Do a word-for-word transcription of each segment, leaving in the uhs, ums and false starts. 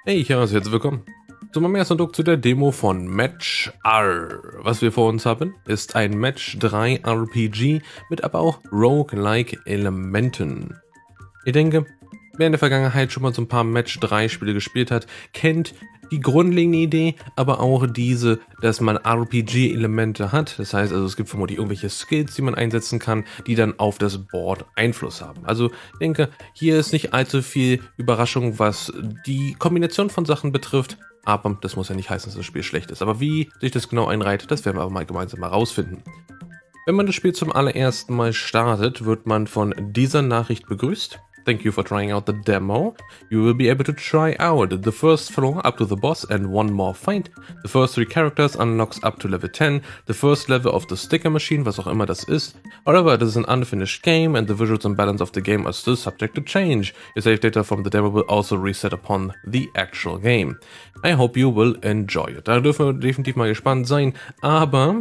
Hey, ja, herzlich willkommen zu meinem ersten Druck zu der Demo von Match R. Was wir vor uns haben, ist ein Match drei R P G mit aber auch Roguelike Elementen. Ich denke, wer in der Vergangenheit schon mal so ein paar Match drei Spiele gespielt hat, kennt die grundlegende Idee, aber auch diese, dass man R P G-Elemente hat. Das heißt also, es gibt vermutlich irgendwelche Skills, die man einsetzen kann, die dann auf das Board Einfluss haben. Also ich denke, hier ist nicht allzu viel Überraschung, was die Kombination von Sachen betrifft. Aber das muss ja nicht heißen, dass das Spiel schlecht ist. Aber wie sich das genau einreiht, das werden wir aber mal gemeinsam mal rausfinden. Wenn man das Spiel zum allerersten Mal startet, wird man von dieser Nachricht begrüßt. Thank you for trying out the demo. You will be able to try out the first floor up to the boss and one more fight. The first three characters unlocks up to level ten. The first level of the sticker machine, was auch immer das ist. However, this is an unfinished game and the visuals and balance of the game are still subject to change. Your save data from the demo will also reset upon the actual game. I hope you will enjoy it. Da dürfen wir definitiv mal gespannt sein, aber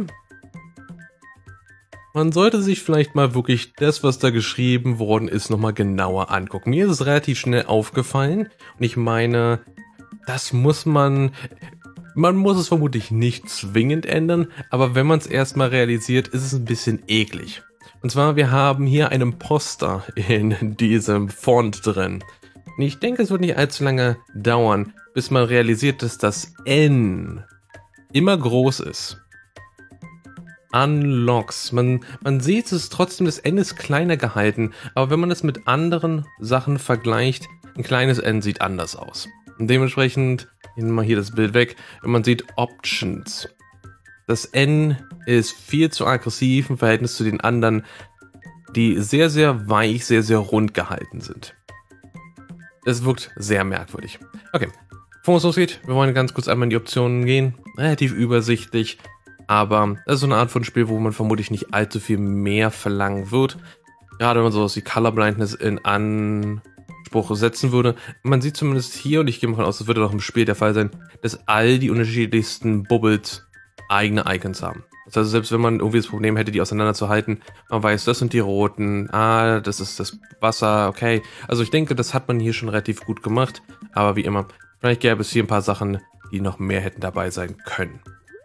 man sollte sich vielleicht mal wirklich das, was da geschrieben worden ist, nochmal genauer angucken. Mir ist es relativ schnell aufgefallen und ich meine, das muss man, man muss es vermutlich nicht zwingend ändern, aber wenn man es erstmal realisiert, ist es ein bisschen eklig. Und zwar, wir haben hier einen Poster in diesem Font drin. Und ich denke, es wird nicht allzu lange dauern, bis man realisiert, dass das N immer groß ist. Unlocks. Man, man sieht es trotzdem, das N ist kleiner gehalten, aber wenn man es mit anderen Sachen vergleicht, ein kleines N sieht anders aus. Und dementsprechend, nehmen wir mal hier das Bild weg, wenn man sieht Options. Das N ist viel zu aggressiv im Verhältnis zu den anderen, die sehr, sehr weich, sehr, sehr rund gehalten sind. Es wirkt sehr merkwürdig. Okay, bevor es losgeht, wir wollen ganz kurz einmal in die Optionen gehen. Relativ übersichtlich. Aber das ist so eine Art von Spiel, wo man vermutlich nicht allzu viel mehr verlangen wird. Gerade wenn man sowas wie Color Blindness in Anspruch setzen würde. Man sieht zumindest hier, und ich gehe mal davon aus, das wird auch im Spiel der Fall sein, dass all die unterschiedlichsten Bubbles eigene Icons haben. Das heißt, selbst wenn man irgendwie das Problem hätte, die auseinanderzuhalten, man weiß, das sind die roten, ah, das ist das Wasser, okay. Also ich denke, das hat man hier schon relativ gut gemacht. Aber wie immer, vielleicht gäbe es hier ein paar Sachen, die noch mehr hätten dabei sein können.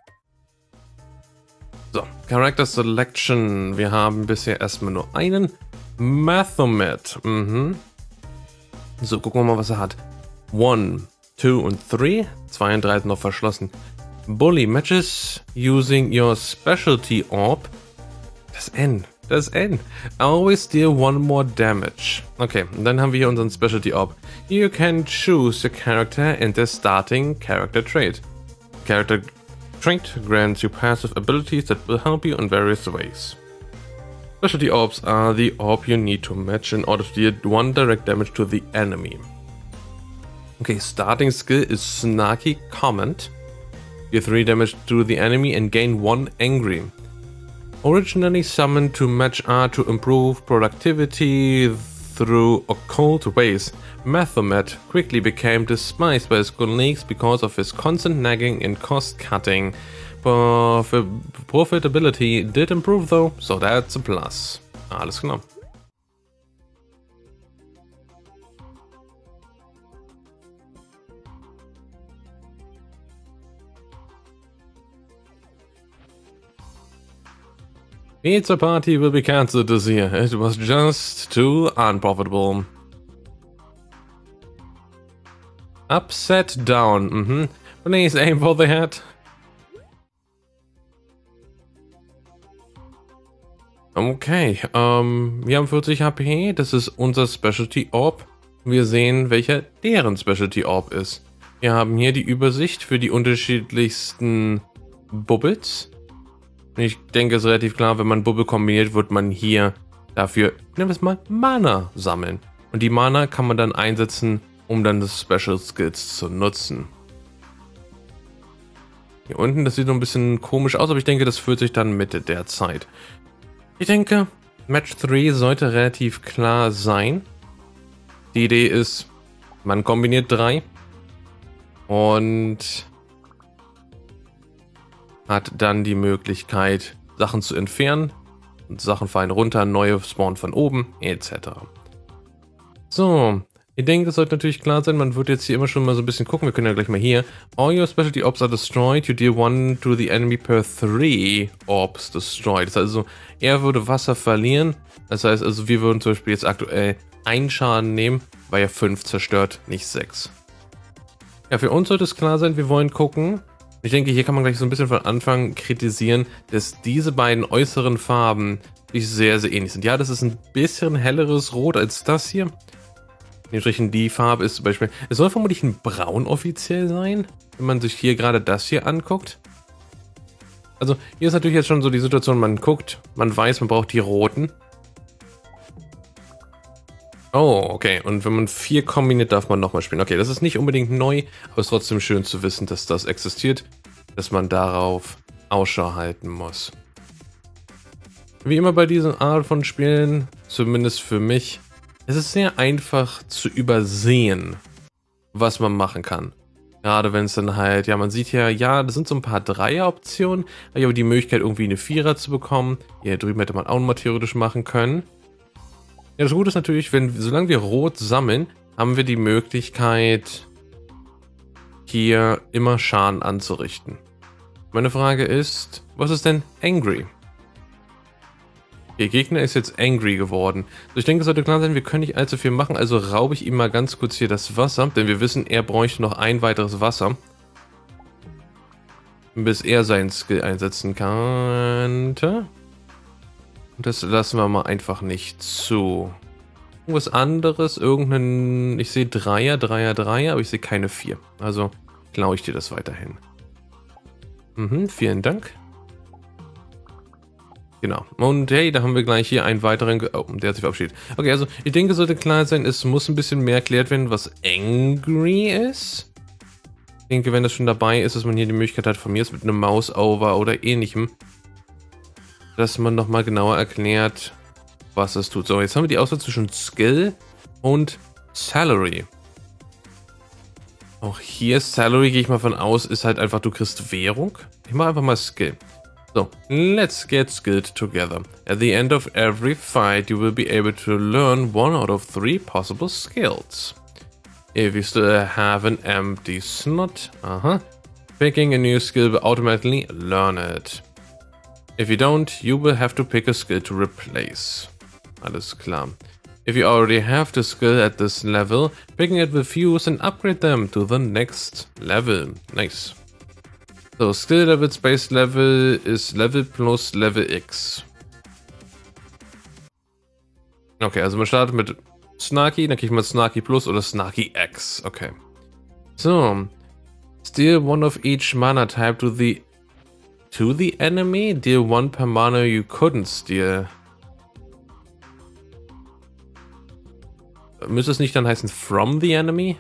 So, Character Selection. Wir haben bisher erstmal nur einen. Mathomet. Mhm. So, gucken wir mal, was er hat. One, two und three. Zwei und drei sind noch verschlossen. Bully matches using your specialty orb. Das N. Das N. Always deal one more damage. Okay, und dann haben wir hier unseren Specialty Orb. You can choose your character and the starting character trait. Character Trait grants you passive abilities that will help you in various ways. Specialty orbs are the orb you need to match in order to deal one direct damage to the enemy. Okay, starting skill is Snarky Comment. Deal three damage to the enemy and gain one angry. Originally summoned to match R to improve productivity through occult ways, Mathomet quickly became despised by his colleagues because of his constant nagging and cost-cutting. Prof Profitability did improve though, so that's a plus. Alles klar. Pizza party will be cancelled this year. It was just too unprofitable. Upside down. Mhm. Please aim for the head. Okay. Ähm, wir haben vierzig H P. Das ist unser Specialty Orb. Wir sehen, welcher deren Specialty Orb ist. Wir haben hier die Übersicht für die unterschiedlichsten Bubbles. Ich denke, es ist relativ klar, wenn man Bubble kombiniert, wird man hier dafür, nennen wir es mal, Mana sammeln. Und die Mana kann man dann einsetzen, um dann das Special Skills zu nutzen. Hier unten, das sieht noch ein bisschen komisch aus, aber ich denke, das fühlt sich dann mit der Zeit. Ich denke, Match drei sollte relativ klar sein. Die Idee ist, man kombiniert drei und hat dann die Möglichkeit, Sachen zu entfernen. Und Sachen fallen runter, neue spawnen von oben, et cetera. So, Ich denke, es sollte natürlich klar sein, man wird jetzt hier immer schon mal so ein bisschen gucken. Wir können ja gleich mal hier. All your specialty orbs are destroyed. You deal one to the enemy per three orbs destroyed. Das heißt also, er würde Wasser verlieren. Das heißt also, wir würden zum Beispiel jetzt aktuell einen Schaden nehmen, weil er fünf zerstört, nicht sechs. Ja, für uns sollte es klar sein, wir wollen gucken. Ich denke, hier kann man gleich so ein bisschen von Anfang kritisieren, dass diese beiden äußeren Farben sehr, sehr ähnlich sind. Ja, das ist ein bisschen helleres Rot als das hier. Dementsprechend die Farbe ist zum Beispiel, es soll vermutlich ein Braun offiziell sein, wenn man sich hier gerade das hier anguckt. Also hier ist natürlich jetzt schon so die Situation, man guckt, man weiß, man braucht die roten. Oh, okay, und wenn man vier kombiniert, darf man nochmal spielen. Okay, das ist nicht unbedingt neu, aber es ist trotzdem schön zu wissen, dass das existiert, dass man darauf Ausschau halten muss. Wie immer bei diesen Art von Spielen, zumindest für mich, es ist sehr einfach zu übersehen, was man machen kann. Gerade wenn es dann halt, ja, man sieht ja, ja, das sind so ein paar Dreier-Optionen, aber ich habe die Möglichkeit, irgendwie eine Vierer zu bekommen. Hier drüben hätte man auch mal theoretisch machen können. Ja, das Gute ist natürlich, wenn, solange wir Rot sammeln, haben wir die Möglichkeit, hier immer Schaden anzurichten. Meine Frage ist, was ist denn Angry? Der Gegner ist jetzt angry geworden. Also ich denke, es sollte klar sein, wir können nicht allzu viel machen, also raube ich ihm mal ganz kurz hier das Wasser, denn wir wissen, er bräuchte noch ein weiteres Wasser, bis er seinen Skill einsetzen könnte. Und das lassen wir mal einfach nicht zu. Irgendwas anderes, irgendeinen, ich sehe Dreier, Dreier, Dreier, aber ich sehe keine vier. Also klaue ich dir das weiterhin. Mhm, vielen Dank. Genau. Und hey, da haben wir gleich hier einen weiteren... Oh, der hat sich verabschiedet. Okay, also ich denke, es sollte klar sein, es muss ein bisschen mehr erklärt werden, was Angry ist. Ich denke, wenn das schon dabei ist, dass man hier die Möglichkeit hat, von mir ist mit einem Mouse-Over oder ähnlichem, dass man nochmal genauer erklärt, was es tut. So, jetzt haben wir die Auswahl zwischen Skill und Salary. Auch hier Salary, gehe ich mal von aus, ist halt einfach, du kriegst Währung. Ich mache einfach mal Skill. So, let's get skilled together. At the end of every fight, you will be able to learn one out of three possible skills. If you still have an empty slot, uh-huh, picking a new skill will automatically learn it. If you don't, you will have to pick a skill to replace. Alles klar. If you already have the skill at this level, picking it will fuse and upgrade them to the next level. Nice. So, Skill Level Space Level ist Level plus Level X. Okay, also man startet mit Snarky, dann kriegt man Snarky Plus oder Snarky X. Okay. So. Steal one of each mana type to the to the enemy. Deal one per mana you couldn't steal. Müsste es nicht dann heißen from the enemy?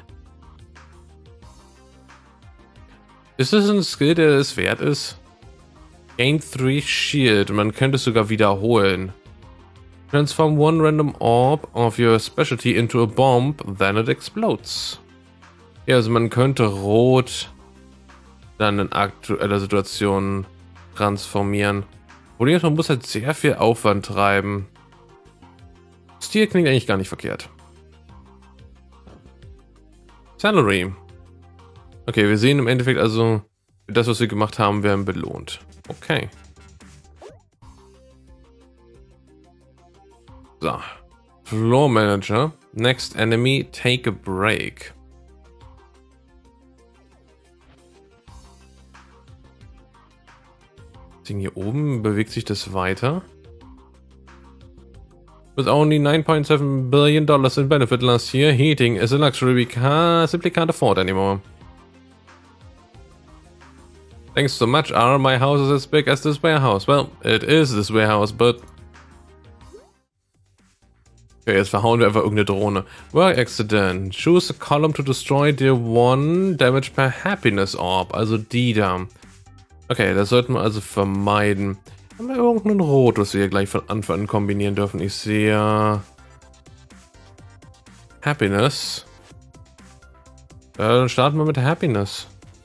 Ist das ein Skill, der es wert ist? Gain three Shield. Man könnte es sogar wiederholen. Transform one random orb of your specialty into a bomb, then it explodes. Ja, also man könnte Rot dann in aktueller Situation transformieren. Problem ist, man muss halt sehr viel Aufwand treiben. Stil klingt eigentlich gar nicht verkehrt. Salary. Okay, wir sehen im Endeffekt also, das, was wir gemacht haben, werden belohnt. Okay. So. Floor Manager. Next enemy, take a break. Hier oben bewegt sich das weiter. With only nine point seven billion dollars in benefit last year, heating is a luxury we can't, simply can't afford anymore. Thanks so much, R. My house is as big as this warehouse. Well, it is this warehouse, but... Okay, jetzt verhauen wir einfach irgendeine Drohne. Work accident. Choose a column to destroy the one damage per happiness orb. Also die da. Okay, das sollten wir also vermeiden. Haben wir irgendein Rot, was wir hier gleich von Anfang an kombinieren dürfen? Ich sehe... Happiness. Äh, dann starten wir mit der Happiness.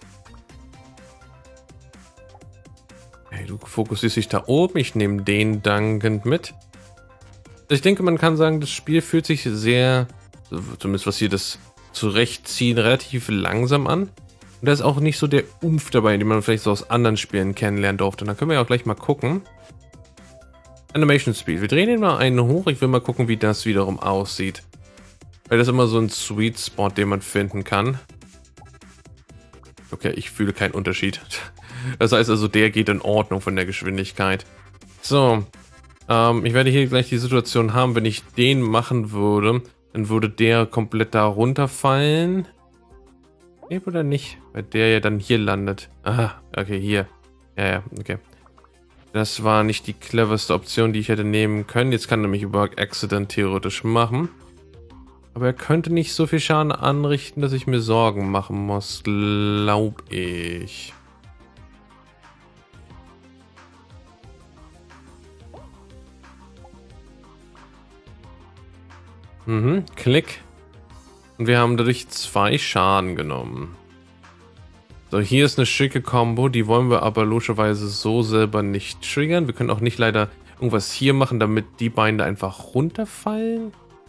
Hey, du fokussierst dich da oben. Ich nehme den dankend mit. Ich denke, man kann sagen, das Spiel fühlt sich sehr zumindest was hier das Zurechtziehen, relativ langsam an. Und da ist auch nicht so der Umf dabei, den man vielleicht so aus anderen Spielen kennenlernen durfte. Und dann können wir ja auch gleich mal gucken. Animation Speed. Wir drehen den mal einen hoch. Ich will mal gucken, wie das wiederum aussieht. Weil das ist immer so ein Sweet Spot, den man finden kann. Okay, ich fühle keinen Unterschied. Das heißt also, der geht in Ordnung von der Geschwindigkeit. So. Ähm, ich werde hier gleich die Situation haben, wenn ich den machen würde, dann würde der komplett da runterfallen. Nee, oder nicht? Weil der ja dann hier landet. Aha, okay, hier. Ja, ja, okay. Das war nicht die cleverste Option, die ich hätte nehmen können. Jetzt kann er nämlich Work Accident theoretisch machen. Aber er könnte nicht so viel Schaden anrichten, dass ich mir Sorgen machen muss, glaube ich. Mhm, Klick. Und wir haben dadurch zwei Schaden genommen. So, hier ist eine schicke Combo, die wollen wir aber logischerweise so selber nicht triggern. Wir können auch nicht leider irgendwas hier machen, damit die beiden da einfach runterfallen.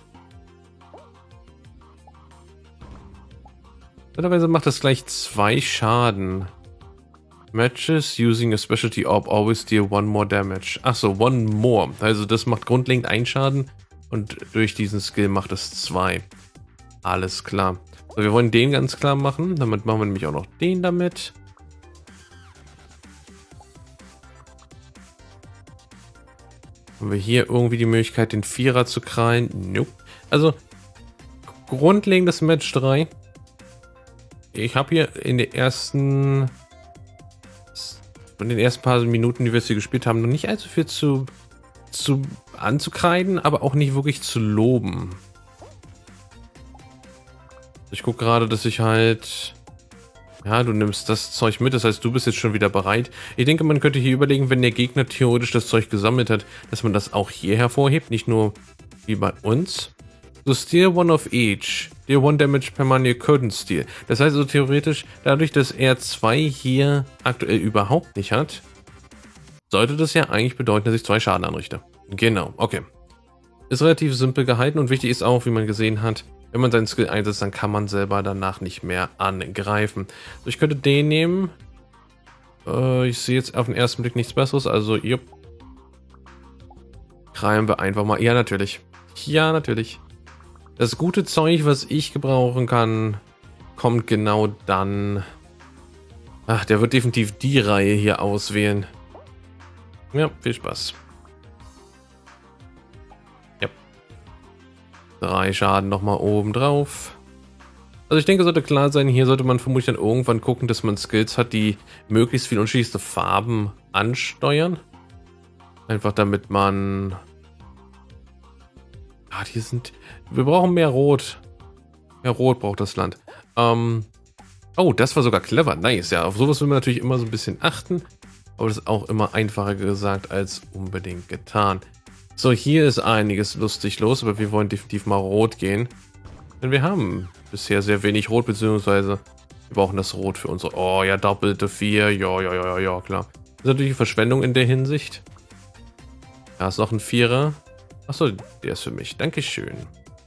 Normalerweise macht das gleich zwei Schaden. Matches using a specialty orb always deal one more damage. Achso, one more. Also das macht grundlegend einen Schaden und durch diesen Skill macht es zwei. Alles klar. So, wir wollen den ganz klar machen. Damit machen wir nämlich auch noch den damit. Haben wir hier irgendwie die Möglichkeit, den Vierer zu krallen? Nope. Also, grundlegendes Match drei. Ich habe hier in den ersten... in den ersten paar Minuten, die wir jetzt hier gespielt haben, noch nicht allzu viel zu, zu anzukreiden, aber auch nicht wirklich zu loben. Ich gucke gerade, dass ich halt... Ja, du nimmst das Zeug mit, das heißt, du bist jetzt schon wieder bereit. Ich denke, man könnte hier überlegen, wenn der Gegner theoretisch das Zeug gesammelt hat, dass man das auch hier hervorhebt, nicht nur wie bei uns. So, steal one of each. Deal one damage per money you couldn't steal. Das heißt also theoretisch, dadurch, dass er zwei hier aktuell überhaupt nicht hat, sollte das ja eigentlich bedeuten, dass ich zwei Schaden anrichte. Genau, okay. Ist relativ simpel gehalten und wichtig ist auch, wie man gesehen hat, wenn man seinen Skill einsetzt, dann kann man selber danach nicht mehr angreifen. So, ich könnte den nehmen. Äh, ich sehe jetzt auf den ersten Blick nichts Besseres, also jupp. Krallen wir einfach mal. Ja, natürlich. Ja, natürlich. Das gute Zeug, was ich gebrauchen kann, kommt genau dann. Ach, der wird definitiv die Reihe hier auswählen. Ja, viel Spaß. Ja. Drei Schaden nochmal oben drauf. Also ich denke, sollte klar sein, hier sollte man vermutlich dann irgendwann gucken, dass man Skills hat, die möglichst viele unterschiedlichste Farben ansteuern. Einfach damit man... Ah, die sind... Wir brauchen mehr Rot. Mehr Rot braucht das Land. Ähm... Oh, das war sogar clever. Nice. Ja, auf sowas will man natürlich immer so ein bisschen achten. Aber das ist auch immer einfacher gesagt als unbedingt getan. So, hier ist einiges lustig los, aber wir wollen definitiv mal Rot gehen. Denn wir haben bisher sehr wenig Rot, beziehungsweise wir brauchen das Rot für unsere... Oh ja, doppelte vier. Ja, ja, ja, ja, klar. Das ist natürlich Verschwendung in der Hinsicht. Da ist noch ein Vierer. Achso, der ist für mich. Dankeschön.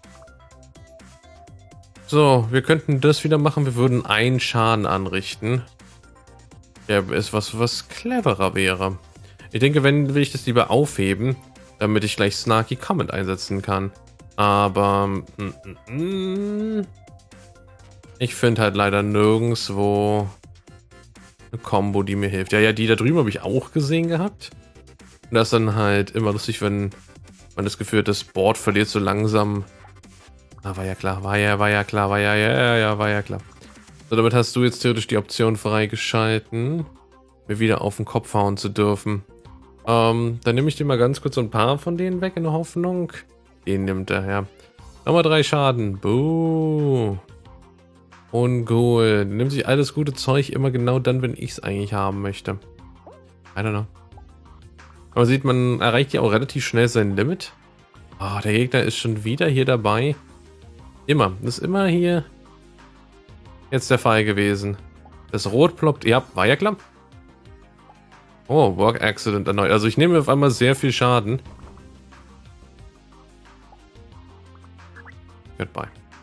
So, wir könnten das wieder machen. Wir würden einen Schaden anrichten. Der ist was, was cleverer wäre. Ich denke, wenn will ich das lieber aufheben, damit ich gleich Snarky Comment einsetzen kann. Aber mm, mm, mm, ich finde halt leider nirgendwo eine Combo, die mir hilft. Ja, ja, die da drüben habe ich auch gesehen gehabt. Und das ist dann halt immer lustig, wenn man das Gefühl hat, das Board verliert so langsam. Ah, war ja klar, war ja, war ja klar, war ja, ja, ja, ja, war ja klar. So, damit hast du jetzt theoretisch die Option freigeschalten, mir wieder auf den Kopf hauen zu dürfen. Ähm, dann nehme ich dir mal ganz kurz so ein paar von denen weg in der Hoffnung. Den nimmt er, ja. Nochmal drei Schaden. Buh. Uncool. Nimmt sich alles gute Zeug immer genau dann, wenn ich es eigentlich haben möchte. I don't know. Aber sieht, man erreicht ja auch relativ schnell sein Limit. Oh, der Gegner ist schon wieder hier dabei. Immer. Das ist immer hier jetzt der Fall gewesen. Das Rot ploppt. Ja, war ja klar. Oh, Work Accident erneut. Also ich nehme auf einmal sehr viel Schaden. Goodbye.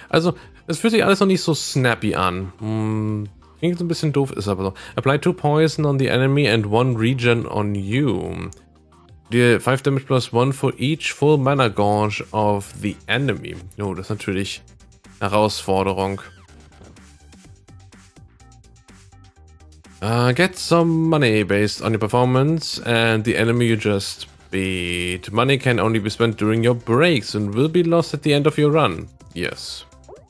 Also, es fühlt sich alles noch nicht so snappy an. Hm, klingt so ein bisschen doof, ist aber so. Apply two poison on the enemy and one regen on you. Deal five damage plus one for each full mana gauge of the enemy. Jo, das ist natürlich eine Herausforderung. Uh, get some money based on your performance and the enemy you just beat. Money can only be spent during your breaks and will be lost at the end of your run. Yes.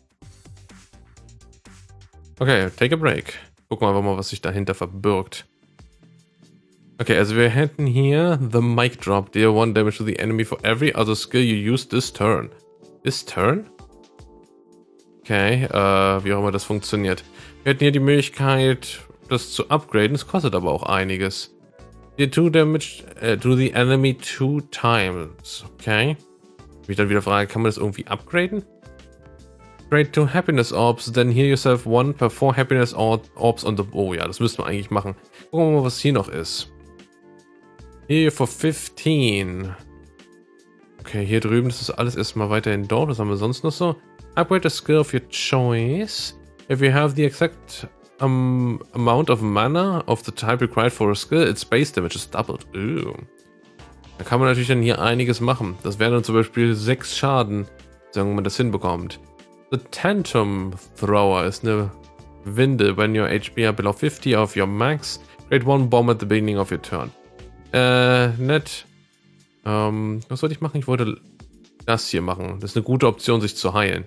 Okay, take a break. Gucken wir einfach mal, was sich dahinter verbirgt. Okay, also wir hätten hier the Mic Drop. Deal one damage to the enemy for every other skill you use this turn. This turn? Okay, äh, wie auch immer das funktioniert. Wir hätten hier die Möglichkeit, das zu upgraden. Es kostet aber auch einiges. Deal two damage uh, to the enemy two times. Okay. Ich dann wieder frage, kann man das irgendwie upgraden? Upgrade to Happiness Orbs, then heal yourself one per four Happiness Orbs on the... Oh ja, das müssten wir eigentlich machen. Gucken wir mal, was hier noch ist. Hier for fifteen. Okay, hier drüben, das ist alles erstmal weiterhin dort. Was haben wir sonst noch so? Upgrade a skill of your choice. If you have the exact um, amount of mana of the type required for a skill, its base damage is doubled. Ooh. Da kann man natürlich dann hier einiges machen. Das wären dann zum Beispiel sechs Schaden, sagen wir, man das hinbekommt. The Tantum Thrower ist eine Winde. When your H P are below fifty of your max, create one bomb at the beginning of your turn. Äh, nett. Ähm, was wollte ich machen? Ich wollte das hier machen. Das ist eine gute Option, sich zu heilen.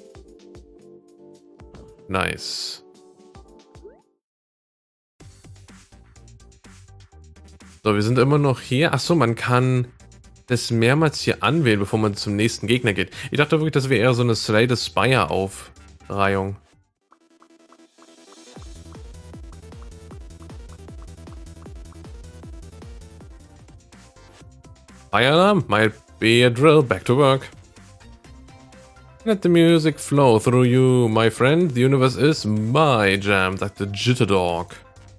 Nice. So, wir sind immer noch hier. Achso, man kann das mehrmals hier anwählen, bevor man zum nächsten Gegner geht. Ich dachte wirklich, das wäre eher so eine Slay the Spire Aufreihung. Fire alarm might be a drill. Back to work. Let the music flow through you, my friend. The universe is my jam, sagt der Jitterdog.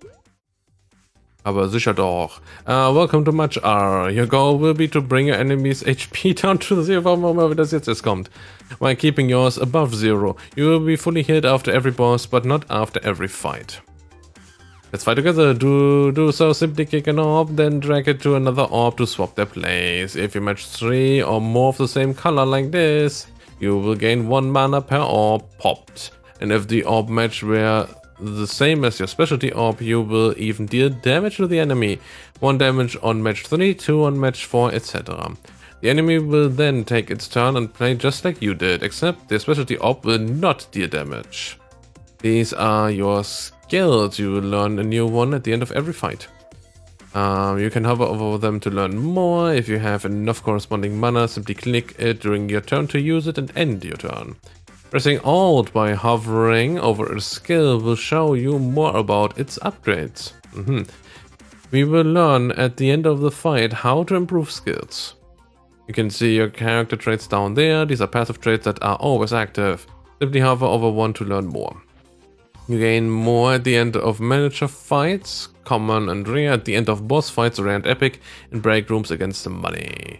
Aber sicher doch. Uh, welcome to Match R. Your goal will be to bring your enemy's H P down to zero. Warum auch immer das jetzt erst kommt. While keeping yours above zero. You will be fully healed after every boss, but not after every fight. Let's fight together. Do, do so, simply kick an orb, then drag it to another orb to swap their place. If you match three or more of the same color like this, you will gain one mana per orb popped. And if the orb match were the same as your specialty orb, you will even deal damage to the enemy. One damage on match three, two on match four, et cetera. The enemy will then take its turn and play just like you did, except their specialty orb will not deal damage. These are your skills. You will learn a new one at the end of every fight. Um, you can hover over them to learn more. If you have enough corresponding mana, simply click it during your turn to use it and end your turn. Pressing Alt by hovering over a skill will show you more about its upgrades. Mm-hmm. We will learn at the end of the fight how to improve skills. You can see your character traits down there. These are passive traits that are always active. Simply hover over one to learn more. You gain more at the end of miniature fights, common and rare, at the end of boss fights, rare and epic, in break rooms against the money.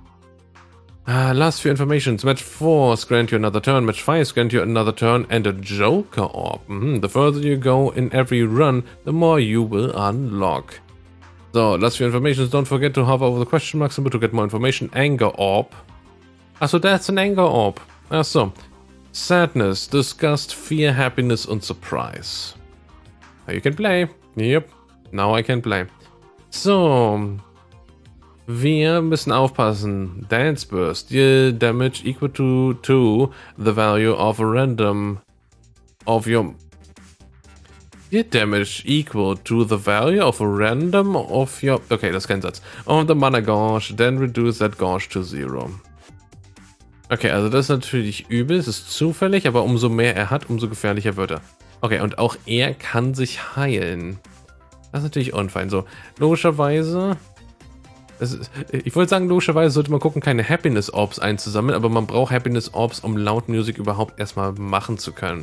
Uh, last few informations. Match four grant you another turn, match five grant you another turn, and a Joker Orb. Mm-hmm. The further you go in every run, the more you will unlock. So, last few informations. Don't forget to hover over the question mark symbol to get more information. Anger Orb. Achso, that's an Anger Orb. Achso. Sadness, disgust, fear, happiness und surprise. Now you can play. Yep. Now I can play. So. Wir müssen aufpassen. Dance Burst. Deal damage equal to, to the value of a random of your... Deal damage equal to the value of a random of your... Okay, das ist kein Satz. Of the mana gauge, then reduce that gauge to zero. Okay, also das ist natürlich übel, es ist zufällig, aber umso mehr er hat, umso gefährlicher wird er. Okay, und auch er kann sich heilen. Das ist natürlich unfein. So, logischerweise... Es ist, ich wollte sagen, logischerweise sollte man gucken, keine Happiness Orbs einzusammeln, aber man braucht Happiness Orbs, um laut Musik überhaupt erstmal machen zu können.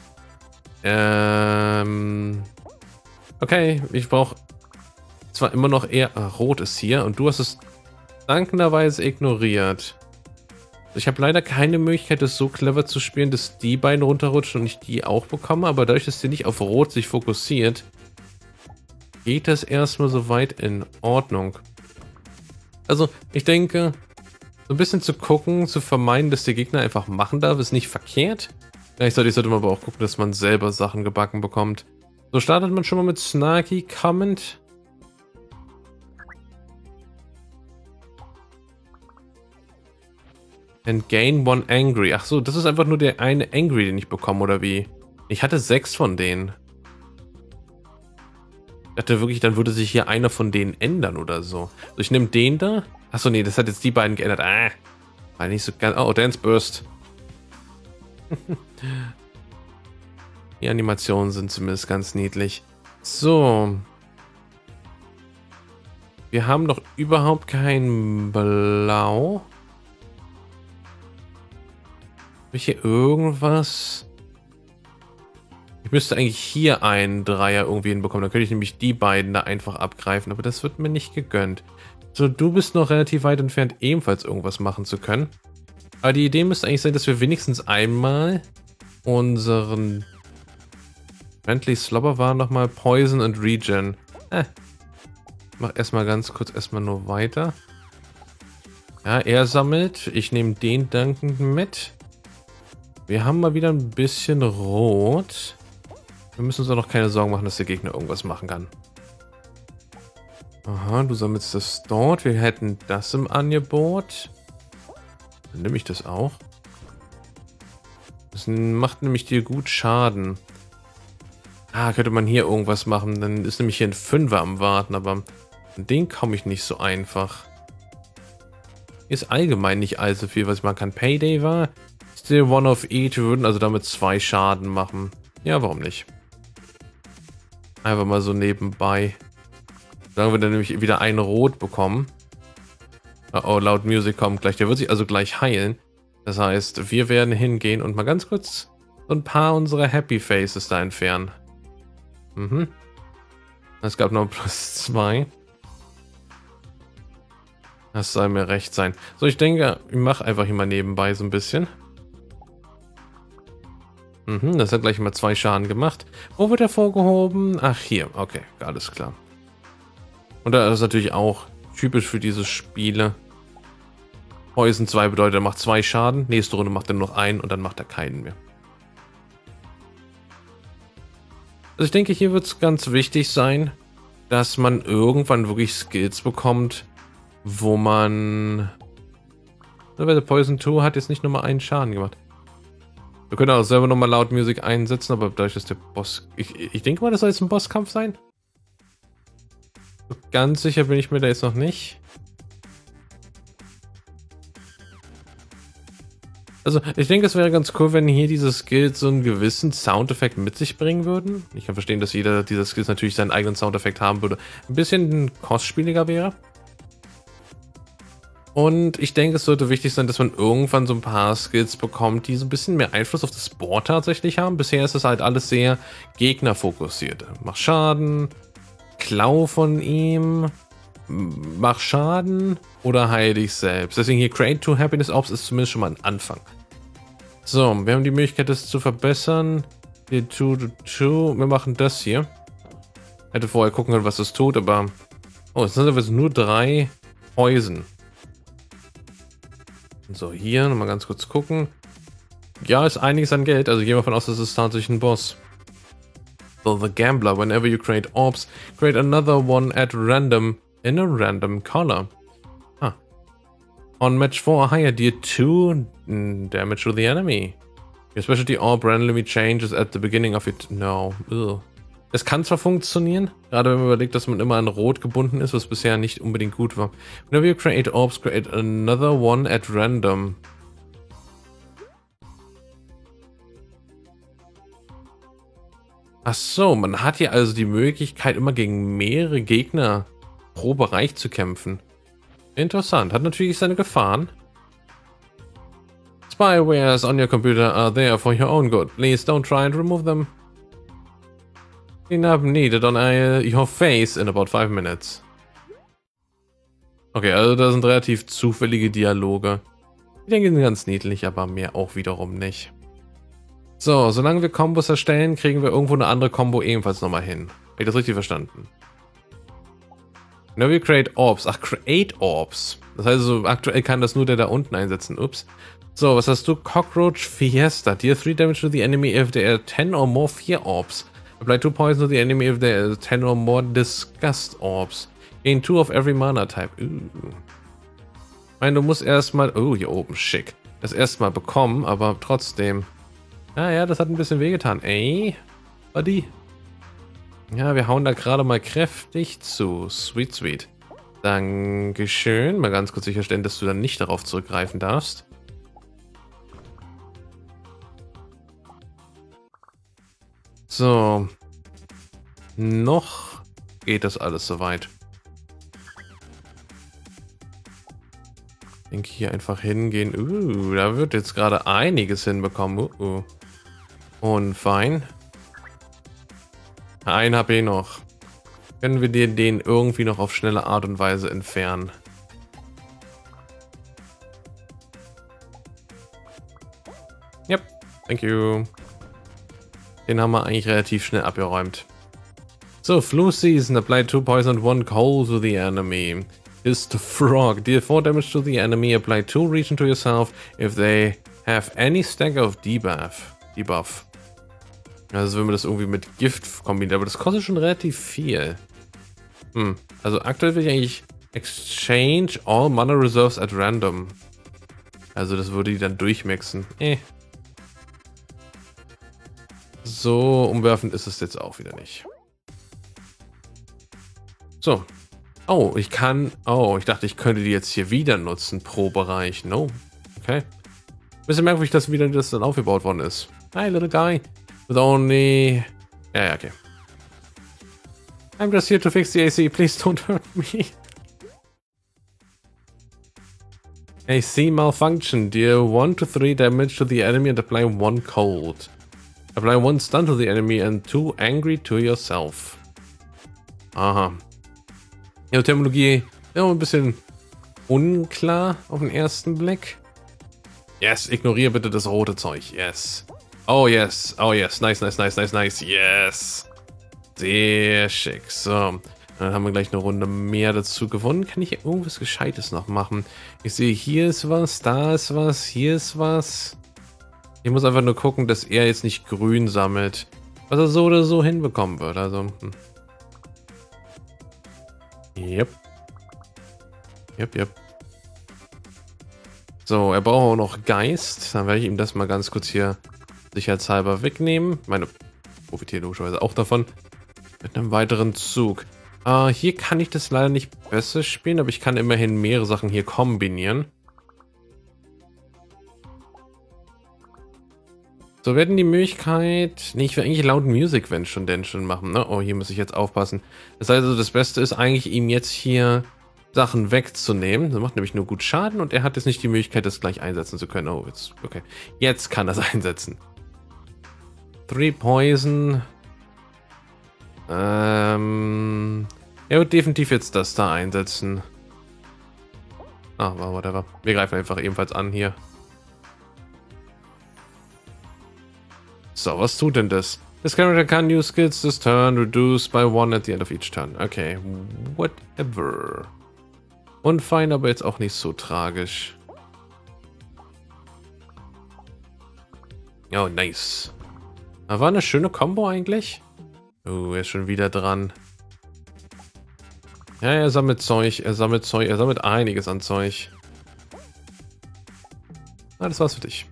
Ähm... Okay, ich brauche zwar immer noch eher... Ach, Rot ist hier und du hast es dankenderweise ignoriert. Ich habe leider keine Möglichkeit, das so clever zu spielen, dass die beiden runterrutschen und ich die auch bekomme, aber dadurch, dass sie nicht auf Rot sich fokussiert, geht das erstmal soweit in Ordnung. Also, ich denke, so ein bisschen zu gucken, zu vermeiden, dass der Gegner einfach machen darf, ist nicht verkehrt. Gleichzeitig sollte man aber auch gucken, dass man selber Sachen gebacken bekommt. So startet man schon mal mit Snarky Comment. And gain one angry. Ach so, das ist einfach nur der eine angry, den ich bekomme, oder wie? Ich hatte sechs von denen. Ich dachte wirklich, dann würde sich hier einer von denen ändern oder so. Also ich nehme den da. Ach so, nee, das hat jetzt die beiden geändert. Ah, war nicht so ganz... Oh, Dance Burst. Die Animationen sind zumindest ganz niedlich. So. Wir haben noch überhaupt kein Blau. Habe ich hier irgendwas? Ich müsste eigentlich hier einen Dreier irgendwie hinbekommen. Dann könnte ich nämlich die beiden da einfach abgreifen. Aber das wird mir nicht gegönnt. So, du bist noch relativ weit entfernt, ebenfalls irgendwas machen zu können. Aber die Idee müsste eigentlich sein, dass wir wenigstens einmal unseren Friendly Slobber war nochmal Poison und Regen. Äh. Mach erstmal ganz kurz erstmal nur weiter. Ja, er sammelt. Ich nehme den dankend mit. Wir haben mal wieder ein bisschen Rot. Wir müssen uns auch noch keine Sorgen machen, dass der Gegner irgendwas machen kann. Aha, du sammelst das dort. Wir hätten das im Angebot. Dann nehme ich das auch. Das macht nämlich dir gut Schaden. Ah, könnte man hier irgendwas machen. Dann ist nämlich hier ein Fünfer am Warten, aber an den komme ich nicht so einfach. Ist allgemein nicht allzu viel, was ich machen kann. Payday war. Still one of each. Wir würden also damit zwei Schaden machen. Ja, warum nicht? Einfach mal so nebenbei. Sagen wir dann nämlich wieder ein Rot bekommen. Oh, oh, Loud Music kommt gleich. Der wird sich also gleich heilen. Das heißt, wir werden hingehen und mal ganz kurz so ein paar unserer Happy Faces da entfernen. Mhm. Es gab noch plus zwei. Das soll mir recht sein. So, ich denke, ich mache einfach hier mal nebenbei so ein bisschen. Mhm, das hat gleich mal zwei Schaden gemacht. Wo wird er vorgehoben? Ach, hier. Okay, alles klar. Und das ist natürlich auch typisch für diese Spiele. Poison zwei bedeutet, er macht zwei Schaden. Nächste Runde macht er nur noch einen und dann macht er keinen mehr. Also ich denke, hier wird es ganz wichtig sein, dass man irgendwann wirklich Skills bekommt, wo man... Der Poison zwei hat jetzt nicht nochmal einen Schaden gemacht. Wir können auch selber nochmal Loud Music einsetzen, aber dadurch ist der Boss... Ich, ich denke mal, das soll jetzt ein Bosskampf sein. Ganz sicher bin ich mir da jetzt noch nicht. Also, ich denke, es wäre ganz cool, wenn hier diese Skills so einen gewissen Soundeffekt mit sich bringen würden. Ich kann verstehen, dass jeder dieser Skills natürlich seinen eigenen Soundeffekt haben würde. Ein bisschen kostspieliger wäre. Und ich denke, es sollte wichtig sein, dass man irgendwann so ein paar Skills bekommt, die so ein bisschen mehr Einfluss auf das Board tatsächlich haben. Bisher ist es halt alles sehr gegnerfokussiert. Mach Schaden, Klau von ihm, mach Schaden oder heil dich selbst. Deswegen hier Create two Happiness Orbs ist zumindest schon mal ein Anfang. So, wir haben die Möglichkeit, das zu verbessern. Hier two to two. Wir machen das hier. Hätte vorher gucken können, was das tut, aber... Oh, es sind aber jetzt nur drei Poison. So, hier nochmal ganz kurz gucken. Ja, ist einiges an Geld. Also gehen wir davon aus, das ist tatsächlich ein Boss. So, the Gambler. Whenever you create orbs, create another one at random in a random color. Ah. On match four, higher, deal two damage to the enemy. Your specialty orb randomly changes at the beginning of it. No. Ugh. Es kann zwar funktionieren, gerade wenn man überlegt, dass man immer an Rot gebunden ist, was bisher nicht unbedingt gut war. Whenever you create orbs, create another one at random. Ach so, man hat hier also die Möglichkeit, immer gegen mehrere Gegner pro Bereich zu kämpfen. Interessant, hat natürlich seine Gefahren. Spywares on your computer are there for your own good. Please don't try and remove them. Cleanup needed on uh, your face in about five minutes. Okay, also da sind relativ zufällige Dialoge. Ich denke, die sind ganz niedlich, aber mehr auch wiederum nicht. So, solange wir Kombos erstellen, kriegen wir irgendwo eine andere Combo ebenfalls nochmal hin. Habe ich das richtig verstanden? Now we create Orbs. Ach, create Orbs. Das heißt, so aktuell kann das nur der da unten einsetzen. Ups. So, was hast du? Cockroach Fiesta. Deal three damage to the enemy if there are ten or more Fear Orbs. Apply two poison to the enemy if there are ten or more Disgust Orbs. Gain two of every Mana Type. Uh. Ich meine, du musst erstmal... Oh, hier oben, schick. Das erstmal bekommen, aber trotzdem... Ah ja, das hat ein bisschen wehgetan. Ey, Buddy. Ja, wir hauen da gerade mal kräftig zu. Sweet, sweet. Dankeschön. Mal ganz kurz sicherstellen, dass du dann nicht darauf zurückgreifen darfst. So. Noch geht das alles soweit. Ich denke, hier einfach hingehen. Uh, da wird jetzt gerade einiges hinbekommen. Uh, uh. Und fein. Ein H P noch. Können wir dir den irgendwie noch auf schnelle Art und Weise entfernen? Yep, thank you. Den haben wir eigentlich relativ schnell abgeräumt. So, Flu Season. Apply two poison and one cold to the enemy. Is the frog. Deal four damage to the enemy. Apply two region to yourself if they have any stack of debuff. Debuff. Also wenn man das irgendwie mit Gift kombiniert, aber das kostet schon relativ viel. Hm. Also aktuell will ich eigentlich exchange all mana reserves at random. Also das würde die dann durchmixen. Eh. So umwerfend ist es jetzt auch wieder nicht. So. Oh, ich kann... Oh, ich dachte, ich könnte die jetzt hier wieder nutzen pro Bereich. No. Okay. Bisschen merkwürdig, dass wieder das dann aufgebaut worden ist. Hi, little guy. With only... Ja, ja, okay. I'm just here to fix the A C. Please don't hurt me. A C malfunction. Deal one to three damage to the enemy and apply one cold. Apply one stun to the enemy and two angry to yourself. Aha. Ja, Terminologie ja, ein bisschen unklar auf den ersten Blick. Yes, ignoriere bitte das rote Zeug. Yes. Oh yes, oh yes, nice, nice, nice, nice, nice, yes. Sehr schick. So, dann haben wir gleich eine Runde mehr dazu gewonnen. Kann ich hier irgendwas Gescheites noch machen? Ich sehe, hier ist was, da ist was, hier ist was. Ich muss einfach nur gucken, dass er jetzt nicht grün sammelt. Was er so oder so hinbekommen wird. Also, hm. Yep. Yep, yep. So, er braucht auch noch Geist. Dann werde ich ihm das mal ganz kurz hier sicherheitshalber wegnehmen. Meine profitiert logischerweise auch davon. Mit einem weiteren Zug. Uh, hier kann ich das leider nicht besser spielen, aber ich kann immerhin mehrere Sachen hier kombinieren. So, wir hätten die Möglichkeit... Nee, ich will eigentlich laut Music wenn schon denn schon machen. Ne? Oh, hier muss ich jetzt aufpassen. Das heißt also, das Beste ist eigentlich, ihm jetzt hier Sachen wegzunehmen. Das macht nämlich nur gut Schaden und er hat jetzt nicht die Möglichkeit, das gleich einsetzen zu können. Oh, jetzt... Okay. Jetzt kann er es einsetzen. Three Poison. Ähm... Er wird definitiv jetzt das da einsetzen. Ah, whatever. Wir greifen einfach ebenfalls an hier. So, was tut denn das? This character can use skills this turn, reduced by one at the end of each turn. Okay, whatever. Und fein, aber jetzt auch nicht so tragisch. Oh, nice. War eine schöne Combo eigentlich. Oh, er ist schon wieder dran. Ja, er sammelt Zeug, er sammelt Zeug, er sammelt einiges an Zeug. Ah, das war's für dich.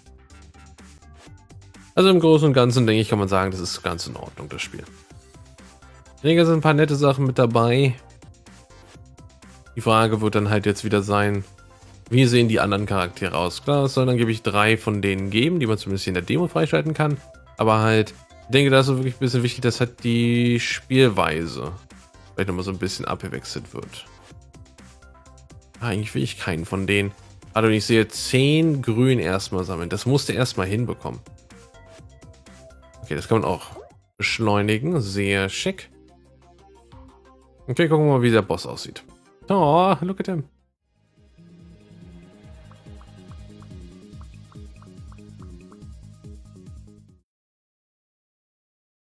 Also im Großen und Ganzen, denke ich, kann man sagen, das ist ganz in Ordnung, das Spiel. Ich denke, da sind ein paar nette Sachen mit dabei. Die Frage wird dann halt jetzt wieder sein, wie sehen die anderen Charaktere aus? Klar, es soll dann gebe ich drei von denen geben, die man zumindest hier in der Demo freischalten kann. Aber halt, ich denke, da ist wirklich ein bisschen wichtig, dass halt die Spielweise vielleicht nochmal so ein bisschen abgewechselt wird. Ah, eigentlich will ich keinen von denen. Also ich sehe zehn Grün erstmal sammeln. Das musste erstmal hinbekommen. Okay, das kann man auch beschleunigen. Sehr schick. Okay, gucken wir mal, wie der Boss aussieht. Oh, look at him.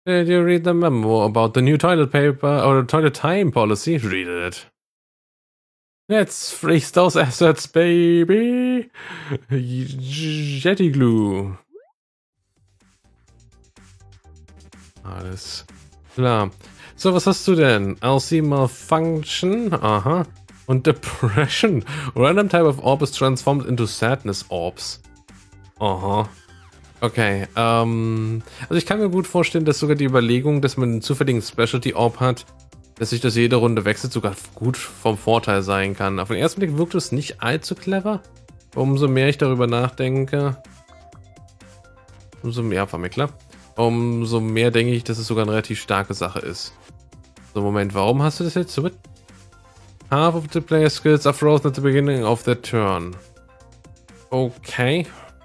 Did you read the memo about the new toilet paper or toilet time policy? Read it. Let's freeze those assets, baby. Jetty Glue. Alles klar. So, was hast du denn? L C Malfunction. Aha. Und Depression. Random type of orb is transformed into sadness orbs. Aha. Okay. Ähm, also ich kann mir gut vorstellen, dass sogar die Überlegung, dass man einen zufälligen Specialty Orb hat, dass sich das jede Runde wechselt, sogar gut vom Vorteil sein kann. Auf den ersten Blick wirkt es nicht allzu clever. Umso mehr ich darüber nachdenke, umso mehr, war mir klar, umso mehr denke ich, dass es sogar eine relativ starke Sache ist. So, Moment, warum hast du das jetzt so mit? Half of the player skills are frozen at the beginning of their turn. Okay.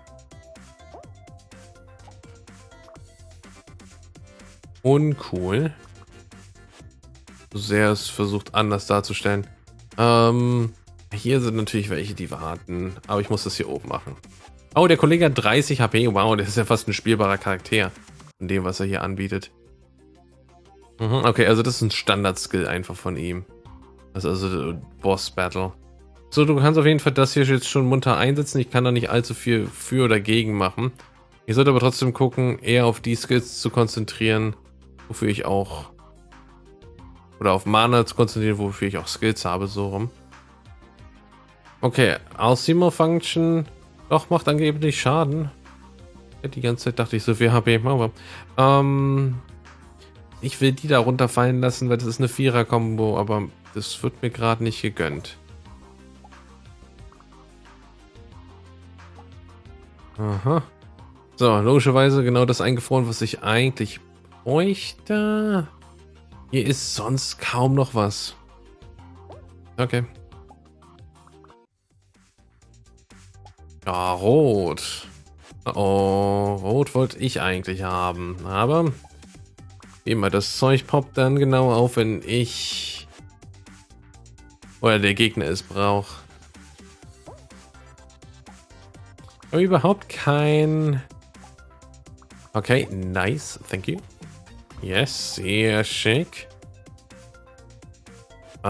Uncool. So sehr es versucht anders darzustellen. Ähm, hier sind natürlich welche, die warten. Aber ich muss das hier oben machen. Oh, der Kollege hat dreißig H P. Wow, das ist ja fast ein spielbarer Charakter. Von dem, was er hier anbietet. Mhm, okay, also das ist ein Standard-Skill einfach von ihm. Das ist also Boss-Battle. So, du kannst auf jeden Fall das hier jetzt schon munter einsetzen. Ich kann da nicht allzu viel für oder gegen machen. Ich sollte aber trotzdem gucken, eher auf die Skills zu konzentrieren, wofür ich auch... Oder auf Mana zu konzentrieren, wofür ich auch Skills habe, so rum. Okay, Alcimo Function. Doch, macht angeblich Schaden. Die ganze Zeit dachte ich, so viel H P. Aber, ähm, ich will die da runterfallen lassen, weil das ist eine Vierer-Kombo, aber das wird mir gerade nicht gegönnt. Aha. So, logischerweise genau das eingefroren, was ich eigentlich bräuchte. Hier ist sonst kaum noch was. Okay. Ja, rot. Oh, rot wollte ich eigentlich haben. Aber immer das Zeug poppt dann genau auf, wenn ich oder der Gegner es braucht. Aber überhaupt kein... Okay, nice, thank you. Yes, sehr schick. Äh,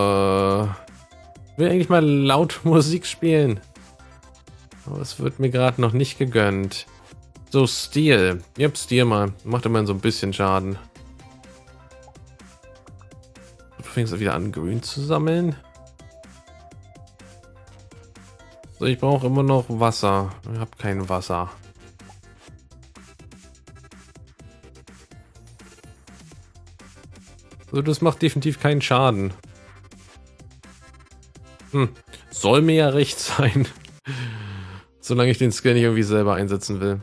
will eigentlich mal laut Musik spielen. Aber es wird mir gerade noch nicht gegönnt. So, Steel. Yep, Steel mal. Macht immerhin so ein bisschen Schaden. Du fängst wieder an, grün zu sammeln. So, ich brauche immer noch Wasser. Ich habe kein Wasser. So, das macht definitiv keinen Schaden. Hm, soll mir ja recht sein. Solange ich den Skill nicht irgendwie selber einsetzen will.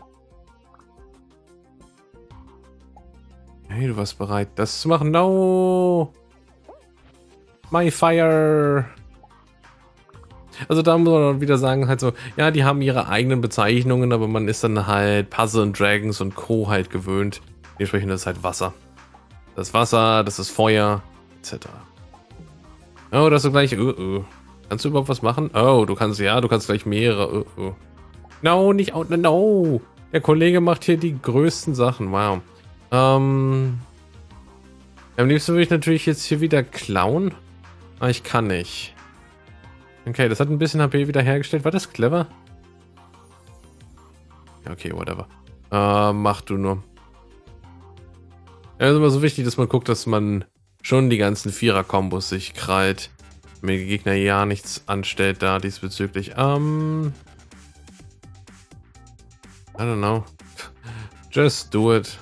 Hey, du warst bereit, das zu machen. No! My fire! Also da muss man wieder sagen, halt so, ja, die haben ihre eigenen Bezeichnungen, aber man ist dann halt Puzzle und Dragons und Co. halt gewöhnt. Dementsprechend ist halt Wasser. Das ist Wasser, das ist Feuer, et cetera. Oh, das ist gleich. Uh, uh. Kannst du überhaupt was machen? Oh, du kannst, ja, du kannst gleich mehrere. Uh, uh. No, nicht out. No. Der Kollege macht hier die größten Sachen. Wow. Ähm. Am liebsten würde ich natürlich jetzt hier wieder klauen. Aber ich kann nicht. Okay, das hat ein bisschen H P wieder hergestellt. War das clever? Okay, whatever. Äh, mach du nur. Ja, ist immer so wichtig, dass man guckt, dass man schon die ganzen Vierer-Kombos sich krallt. Mir der Gegner ja nichts anstellt da diesbezüglich. Ähm. I don't know. Just do it.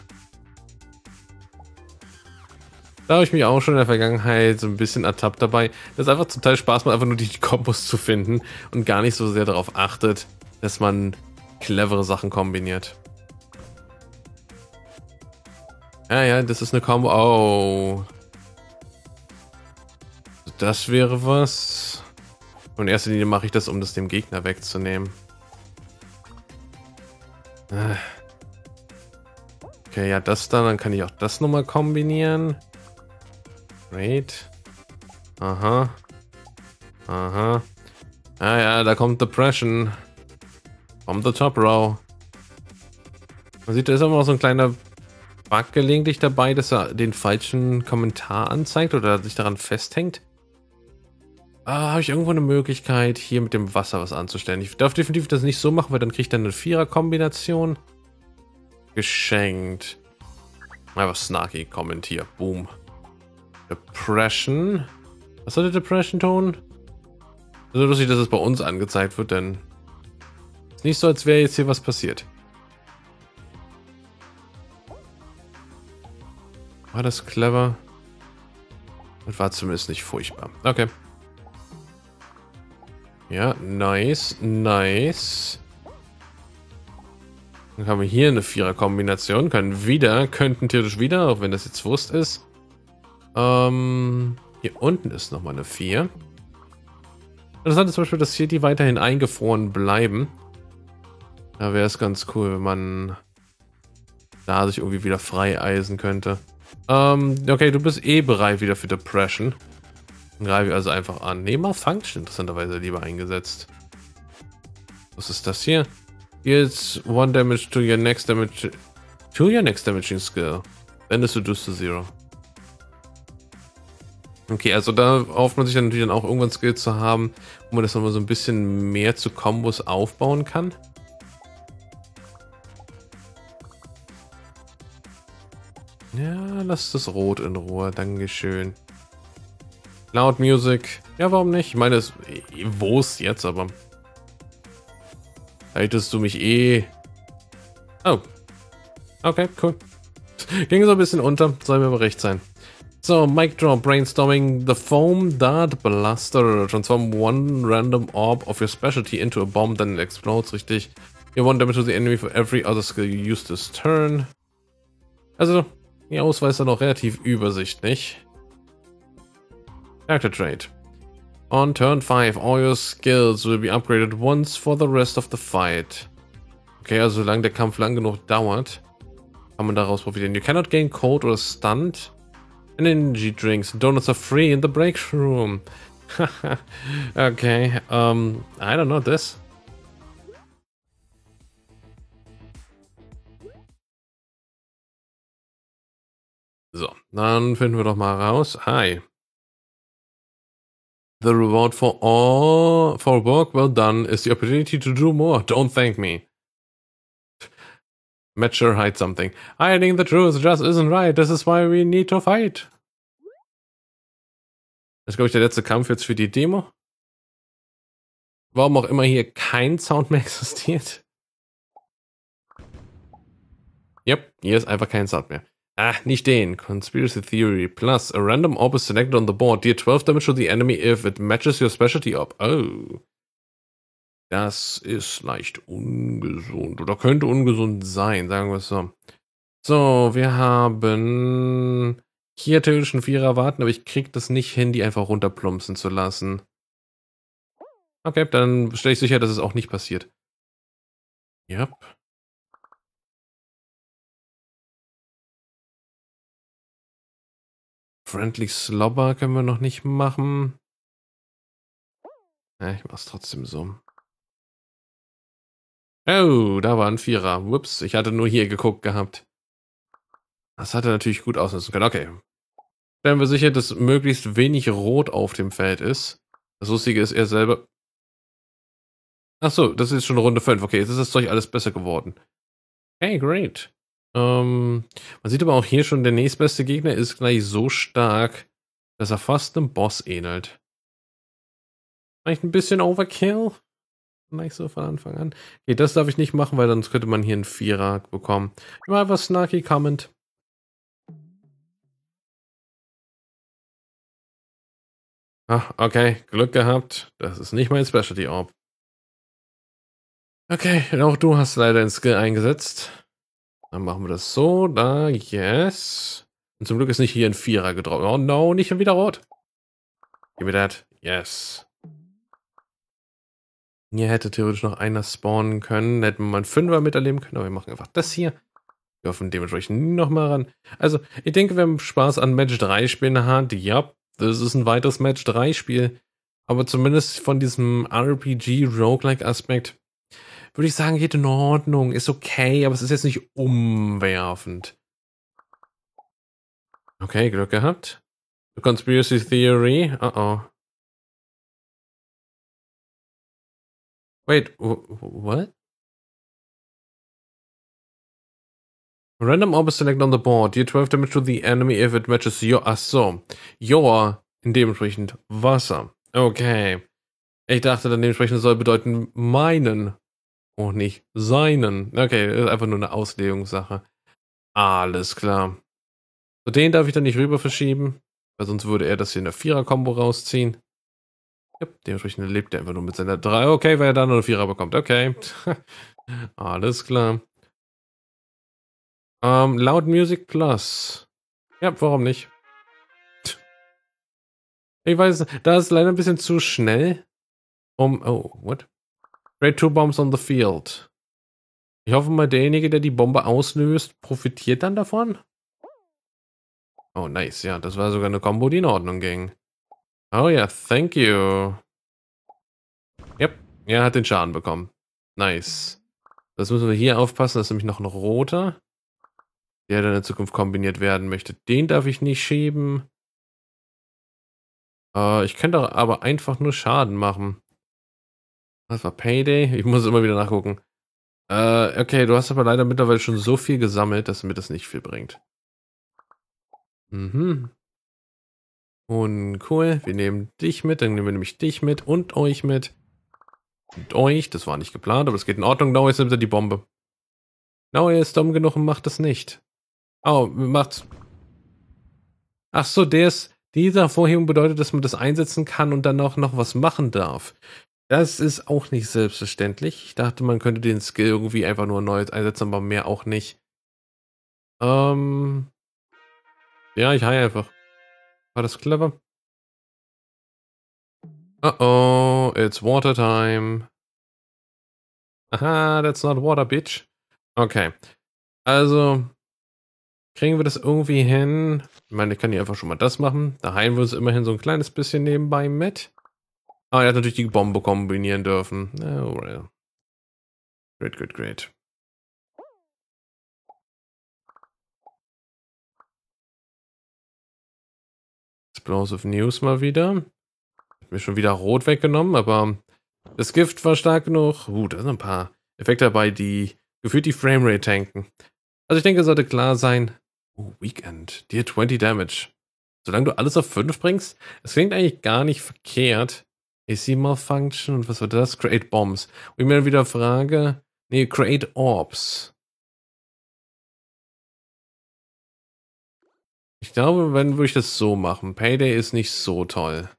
Da habe ich mich auch schon in der Vergangenheit so ein bisschen ertappt dabei. Das ist einfach zum Teil Spaß macht, einfach nur die Kombos zu finden und gar nicht so sehr darauf achtet, dass man clevere Sachen kombiniert. Ja, ja, das ist eine Kombo. Oh. Das wäre was. Und in erster Linie mache ich das, um das dem Gegner wegzunehmen. Okay, ja, das dann. Dann kann ich auch das nochmal kombinieren. Great. Aha. Aha. Ah ja, da kommt Depression. From the top row. Man sieht, da ist immer noch so ein kleiner Bug gelegentlich dabei, dass er den falschen Kommentar anzeigt oder sich daran festhängt. Ah, habe ich irgendwo eine Möglichkeit, hier mit dem Wasser was anzustellen? Ich darf definitiv das nicht so machen, weil dann kriege ich dann eine Vierer-Kombination. Geschenkt. Einfach Snarky kommentiert. Boom. Depression. Was soll der Depression-Ton? So lustig, dass es bei uns angezeigt wird, denn ist nicht so, als wäre jetzt hier was passiert. War das clever? Das war zumindest nicht furchtbar. Okay. Ja, nice, nice. Dann haben wir hier eine Vierer-Kombination. Können wieder, könnten theoretisch wieder, auch wenn das jetzt Wurst ist. Ähm, hier unten ist nochmal eine vier. Interessant ist zum Beispiel, dass hier die weiterhin eingefroren bleiben. Da wäre es ganz cool, wenn man da sich irgendwie wieder freieisen könnte. Ähm, okay, du bist eh bereit wieder für Depression. Dann greife ich also einfach an. Nee, mal Function interessanterweise lieber eingesetzt. Was ist das hier? Here's one damage to your next damage to your next damaging skill. Then is reduced to zero. Okay, also da hofft man sich dann natürlich dann auch irgendwann Skills zu haben, wo man das nochmal so ein bisschen mehr zu Kombos aufbauen kann. Ja, lass das Rot in Ruhe. Dankeschön. Loud Music. Ja, warum nicht? Ich meine, es wo ist jetzt, aber hättest du mich eh. Oh. Okay, cool. Ging so ein bisschen unter. Soll mir aber recht sein. So, Mic Drop, Brainstorming. The Foam Dart Blaster. Transform one random orb of your specialty into a bomb, then it explodes. Richtig. You one damage to the enemy for every other skill you use this turn. Also, die Auswahl ist dann auch relativ übersichtlich. Character Trait. On turn five, all your skills will be upgraded once for the rest of the fight. Okay, also solange der Kampf lang genug dauert, kann man daraus profitieren. You cannot gain Code oder Stunt. Energy drinks. Donuts are free in the break room. Okay, um, I don't know this. So, dann finden wir doch mal raus. Hi. The reward for all for work well done is the opportunity to do more. Don't thank me. Matcher hide something. Hiding the truth just isn't right. This is why we need to fight. Das ist, glaube ich, der letzte Kampf jetzt für die Demo. Warum auch immer hier kein Sound mehr existiert. Yep, hier ist einfach kein Sound mehr. Ah, nicht den. Conspiracy Theory. Plus, a random orb is selected on the board. Deal twelve damage to the enemy if it matches your specialty orb. Oh. Das ist leicht ungesund. Oder könnte ungesund sein, sagen wir es so. So, wir haben hier theoretisch einen Vierer warten, aber ich krieg das nicht hin, die einfach runterplumpsen zu lassen. Okay, dann stelle ich sicher, dass es auch nicht passiert. Yep. Friendly Slobber können wir noch nicht machen. Ja, ich mach's trotzdem so. Oh, da war ein Vierer. Ups, ich hatte nur hier geguckt gehabt. Das hat er natürlich gut ausnutzen können. Okay. Stellen wir sicher, dass möglichst wenig Rot auf dem Feld ist. Das Lustige ist, er selber... Achso, das ist schon Runde fünf. Okay, jetzt ist das Zeug alles besser geworden. Hey, great. Ähm, man sieht aber auch hier schon, der nächstbeste Gegner ist gleich so stark, dass er fast einem Boss ähnelt. Vielleicht ein bisschen Overkill? Nicht so von Anfang an. Okay, das darf ich nicht machen, weil sonst könnte man hier einen Vierer bekommen. Immer was Snarky Comment. Ah, okay, Glück gehabt. Das ist nicht mein Specialty Orb. Okay, auch du hast leider den Skill eingesetzt. Dann machen wir das so, da, yes. Und zum Glück ist nicht hier ein Vierer gedroppt. Oh no, nicht schon wieder rot. Give me that, yes. Hier hätte theoretisch noch einer spawnen können. Da hätten wir mal einen Fünfer miterleben können, aber wir machen einfach das hier. Wir hoffen dementsprechend nochmal ran. Also, ich denke, wer Spaß an Match drei Spielen hat, ja, das ist ein weiteres Match drei Spiel. Aber zumindest von diesem R P G-Roguelike-Aspekt würde ich sagen, geht in Ordnung, ist okay, aber es ist jetzt nicht umwerfend. Okay, Glück gehabt. The Conspiracy Theory. Uh oh. Wait, what? Random orb is selected on the board. Deal twelve damage to the enemy if it matches your... Ach so. Your, in dementsprechend Wasser. Okay. Ich dachte, dann dementsprechend soll bedeuten meinen. Oh, nicht seinen. Okay, ist einfach nur eine Auslegungssache. Alles klar. So, den darf ich dann nicht rüber verschieben, weil sonst würde er das hier in der Vierer-Kombo rausziehen. Ja, dementsprechend lebt er einfach nur mit seiner drei. Okay, weil er dann nur eine Vierer bekommt. Okay. Alles klar. Ähm, Loud Music Plus. Ja, warum nicht? Ich weiß, da ist leider ein bisschen zu schnell. Um, oh, what? Trade two bombs on the field. Ich hoffe mal, derjenige, der die Bombe auslöst, profitiert dann davon. Oh, nice. Ja, das war sogar eine Combo, die in Ordnung ging. Oh ja, thank you. Yep, er hat den Schaden bekommen. Nice. Das müssen wir hier aufpassen, das ist nämlich noch ein roter, der dann in Zukunft kombiniert werden möchte. Den darf ich nicht schieben. Äh, ich könnte aber einfach nur Schaden machen. Das war Payday. Ich muss immer wieder nachgucken. Äh, okay, du hast aber leider mittlerweile schon so viel gesammelt, dass mir das nicht viel bringt. Mhm. Und cool, wir nehmen dich mit, dann nehmen wir nämlich dich mit und euch mit. Und euch, das war nicht geplant, aber es geht in Ordnung. No, jetzt nimmt er die Bombe. No, er ist dumm genug und macht das nicht. Oh, macht's. Ach so, der ist, dieser Vorhebung bedeutet, dass man das einsetzen kann und dann auch noch was machen darf. Das ist auch nicht selbstverständlich. Ich dachte, man könnte den Skill irgendwie einfach nur neu einsetzen, aber mehr auch nicht. Ähm. Ja, ich heile einfach. War das clever? Uh oh, it's water time. Aha, that's not water, bitch. Okay. Also, kriegen wir das irgendwie hin? Ich meine, ich kann hier einfach schon mal das machen. Da heilen wir uns immerhin so ein kleines bisschen nebenbei mit. Ah, er hat natürlich die Bombe kombinieren dürfen. Oh, well. Great, great, great. Explosive News mal wieder. Hat mir schon wieder rot weggenommen, aber das Gift war stark genug. Uh, da sind ein paar Effekte dabei, die gefühlt die Framerate tanken. Also ich denke, es sollte klar sein. Uh, Weekend. Dir zwanzig Damage. Solange du alles auf fünf bringst, es klingt eigentlich gar nicht verkehrt. A C Malfunction und was war das? Create Bombs. Und ich mir dann wieder frage, nee, Create Orbs. Ich glaube, wenn würde ich das so machen. Payday ist nicht so toll.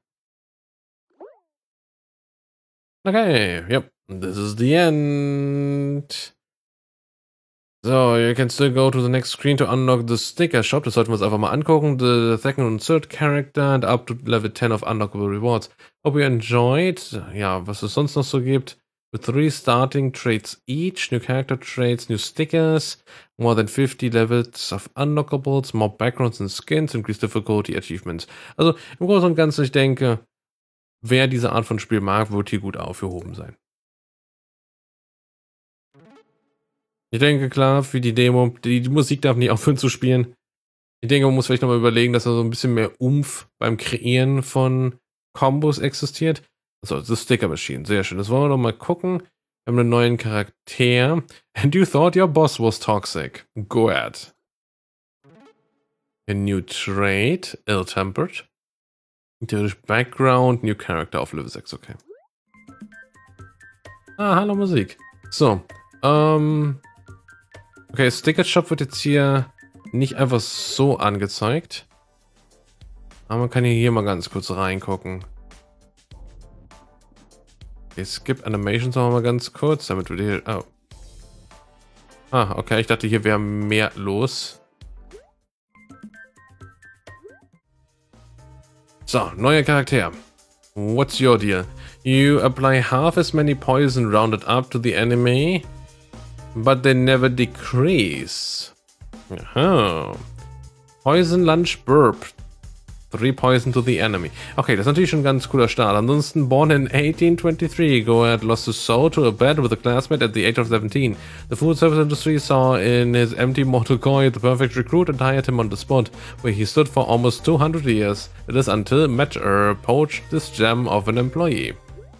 Okay, yep, this is the end. So, you can still go to the next screen to unlock the sticker shop. Das sollten wir uns einfach mal angucken. The second and third character and up to level ten of unlockable rewards. Hope you enjoyed. Ja, was es sonst noch so gibt. With three starting traits each, new character traits, new stickers, more than fifty levels of unlockables, more backgrounds and skins, increased difficulty achievements. Also im Großen und Ganzen, ich denke, wer diese Art von Spiel mag, wird hier gut aufgehoben sein. Ich denke, klar, für die Demo, die, die Musik darf nicht aufhören zu spielen. Ich denke, man muss vielleicht nochmal überlegen, dass da so ein bisschen mehr Umf beim Kreieren von Kombos existiert. Also, das ist Sticker Machine, sehr schön. Das wollen wir noch mal gucken. Wir haben einen neuen Charakter. And you thought your boss was toxic. Go ahead. A new trait, ill-tempered. Theoretisch Background, new character auf Level sechs, okay. Ah, hallo Musik. So, ähm... okay, Sticker Shop wird jetzt hier nicht einfach so angezeigt. Aber man kann hier mal ganz kurz reingucken. Okay, Skip Animations noch mal ganz kurz, damit wir hier... Oh. Ah, okay, ich dachte, hier wäre mehr los. So, neuer Charakter. What's your deal? You apply half as many poison rounded up to the enemy, but they never decrease. Aha. Poison Lunch Burp. three poison to the enemy. Okay, das ist natürlich schon ein ganz cooler Start. Ansonsten, born in eighteen twenty-three, Goethe lost his soul to a bed with a classmate at the age of seventeen. The food service industry saw in his empty mortal coil the perfect recruit and hired him on the spot, where he stood for almost two hundred years. It is until Matcher poached this gem of an employee.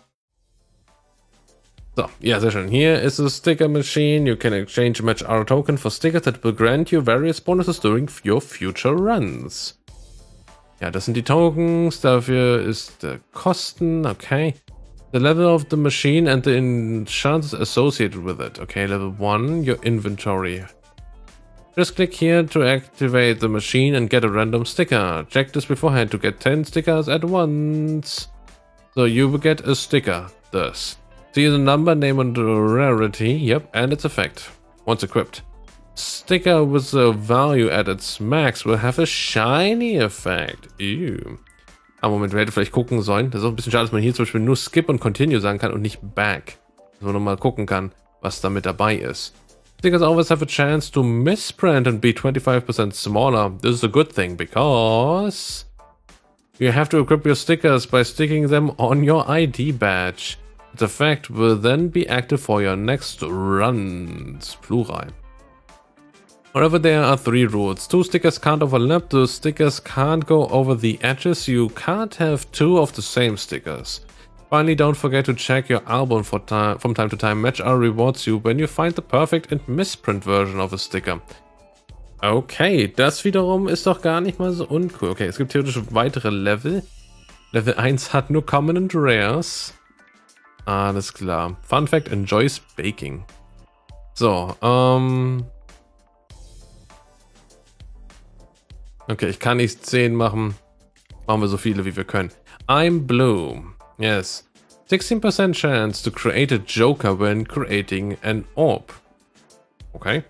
So, ja, sehr schön. Here is a sticker machine. You can exchange Match R token for stickers that will grant you various bonuses during your future runs. Ja, das sind die Tokens. Dafür ist der Kosten. Okay. The level of the machine and the enchants associated with it. Okay, level one, your inventory. Just click here to activate the machine and get a random sticker. Check this beforehand to get ten stickers at once. So you will get a sticker. Thus. See the number, name, and the rarity. Yep, and its effect. Once equipped. Sticker with the value at its max will have a shiny effect. Ew. Aber Moment, wir hätten vielleicht gucken sollen. Das ist auch ein bisschen schade, dass man hier zum Beispiel nur Skip und Continue sagen kann und nicht Back. Dass man nochmal gucken kann, was da mit dabei ist. Stickers always have a chance to misprint and be twenty-five percent smaller. This is a good thing because you have to equip your stickers by sticking them on your I D badge. Its effect will then be active for your next runs. Plural. However, there are three rules. Two stickers can't overlap, the stickers can't go over the edges, you can't have two of the same stickers. Finally, don't forget to check your album for time, from time to time. Match R rewards you when you find the perfect and misprint version of a sticker. Okay, das wiederum ist doch gar nicht mal so uncool. Okay, es gibt theoretisch weitere Level. Level eins hat nur Common and Rares. Alles klar. Fun Fact, enjoys baking. So, ähm... okay, ich kann nicht zehn machen. Machen wir so viele, wie wir können. I'm blue. Yes. sixteen percent chance to create a Joker when creating an orb. Okay.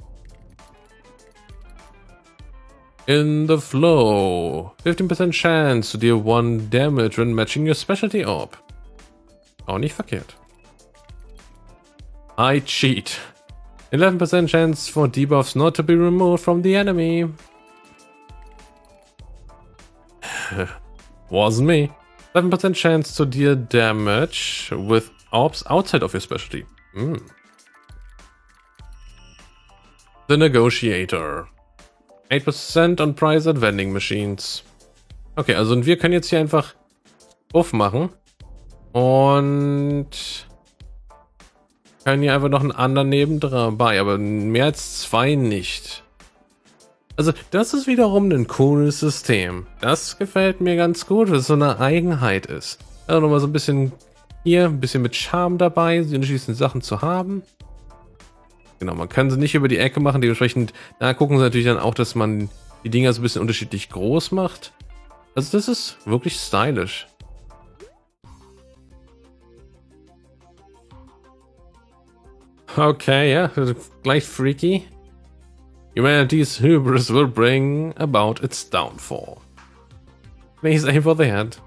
In the flow. fifteen percent chance to deal one damage when matching your specialty orb. Auch nicht verkehrt. I cheat. eleven percent chance for debuffs not to be removed from the enemy. Wasn't me. eleven percent chance to deal damage with orbs outside of your specialty. Mm. The Negotiator. eight percent on price at vending machines. Okay, also und wir können jetzt hier einfach Buff machen. Und können hier einfach noch einen anderen nebendran bei, aber mehr als zwei nicht. Also das ist wiederum ein cooles System. Das gefällt mir ganz gut, dass es so eine Eigenheit ist. Also nochmal so ein bisschen hier, ein bisschen mit Charme dabei, die unterschiedlichen Sachen zu haben. Genau, man kann sie nicht über die Ecke machen, dementsprechend, da gucken sie natürlich dann auch, dass man die Dinger so ein bisschen unterschiedlich groß macht. Also das ist wirklich stylisch. Okay, ja, gleich freaky. Humanity's hubris will bring about its downfall. Please aim for the head.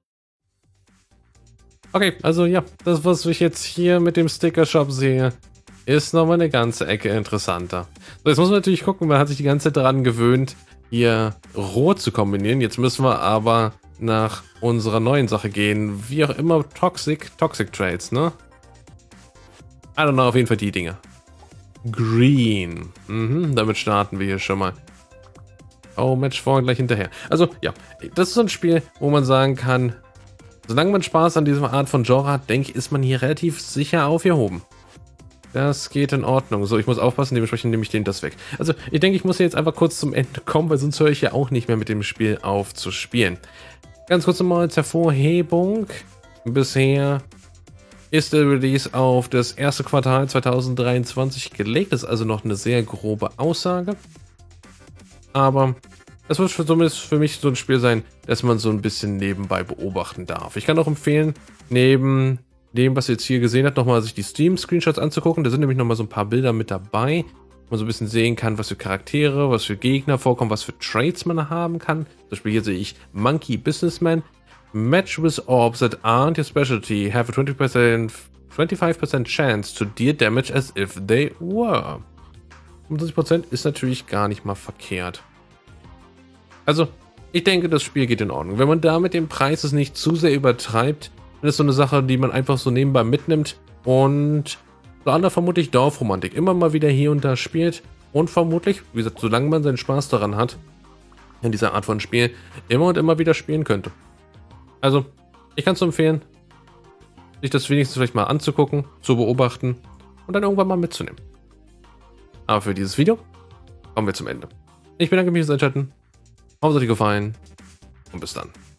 Okay, also ja, das, was ich jetzt hier mit dem Sticker-Shop sehe, ist nochmal eine ganze Ecke interessanter. So, jetzt muss man natürlich gucken, man hat sich die ganze Zeit daran gewöhnt, hier rot zu kombinieren. Jetzt müssen wir aber nach unserer neuen Sache gehen. Wie auch immer, Toxic, Toxic Trades, ne? I don't know, auf jeden Fall die Dinge. Green. Mhm, damit starten wir hier schon mal. Oh, Match vor gleich hinterher. Also, ja, das ist so ein Spiel, wo man sagen kann, solange man Spaß an dieser Art von Genre hat, denke ich, ist man hier relativ sicher aufgehoben. Das geht in Ordnung. So, ich muss aufpassen, dementsprechend nehme ich den das weg. Also, ich denke, ich muss jetzt einfach kurz zum Ende kommen, weil sonst höre ich ja auch nicht mehr mit dem Spiel auf zu spielen. Ganz kurz nochmal als Hervorhebung. Bisher ist der Release auf das erste Quartal zweitausenddreiundzwanzig gelegt. Das ist also noch eine sehr grobe Aussage. Aber es wird zumindest für mich so ein Spiel sein, dass man so ein bisschen nebenbei beobachten darf. Ich kann auch empfehlen, neben dem, was ihr jetzt hier gesehen habt, nochmal sich die Steam-Screenshots anzugucken. Da sind nämlich nochmal so ein paar Bilder mit dabei, wo man so ein bisschen sehen kann, was für Charaktere, was für Gegner vorkommen, was für Trades man haben kann. Zum Beispiel hier sehe ich Monkey Businessman. Match with orbs that aren't your specialty have a twenty percent, twenty-five percent chance to deal damage as if they were. fünfundzwanzig Prozent ist natürlich gar nicht mal verkehrt. Also, Ich denke, das Spiel geht in Ordnung. Wenn man da mit dem Preis es nicht zu sehr übertreibt, dann ist so eine Sache, die man einfach so nebenbei mitnimmt und so andere vermutlich Dorfromantik immer mal wieder hier und da spielt und vermutlich, wie gesagt, solange man seinen Spaß daran hat, in dieser Art von Spiel immer und immer wieder spielen könnte. Also, ich kann es empfehlen, sich das wenigstens vielleicht mal anzugucken, zu beobachten und dann irgendwann mal mitzunehmen. Aber für dieses Video kommen wir zum Ende. Ich bedanke mich fürs Einschalten. Hoffe, es hat euch gefallen und bis dann.